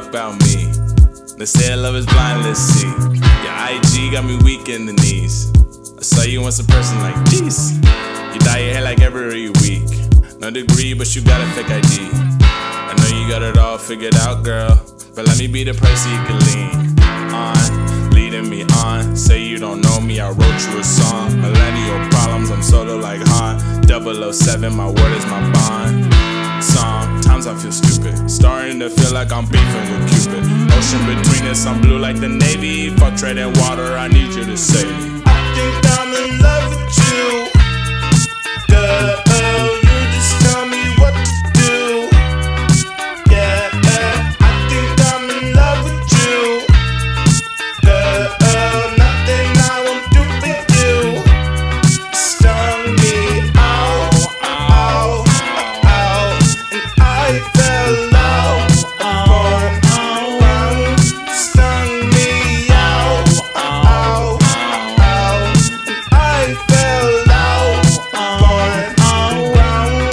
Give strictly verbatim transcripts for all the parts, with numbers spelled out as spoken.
about me. They say love is blind, let's see. Your I G got me weak in the knees. I saw you once in person like, jeez. You dye your hair like every week. No degree, but you got a fake I D. I know you got it all figured out, girl, but let me be the person you can lean on, leading me on. Say you don't know me, I wrote you a song. Millennial problems, I'm solo like Han. double oh seven, my word is my bond. Sometimes I feel stupid, starting to feel like I'm beefing with Cupid. Ocean between us, I'm blue like the Navy. Fuck trading water, I need you to save me. I think I'm in love with you, girl. You just tell me what to do. Yeah, I think I'm in love with you, girl. Nothing I won't do for you. Stung me out, out, out, and I fell out upon one. Stung me out, out, out, and I fell out upon one.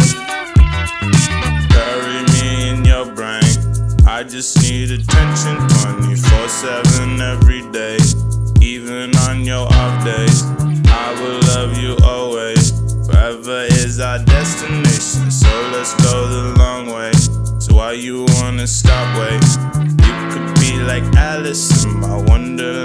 Bury me in your brain. I just need attention twenty-four seven every day. Even on your off days, I will love you always. Forever is our destination, so let's go the long way. So why you wanna stop, wait? You could be like Alice in my wonderland.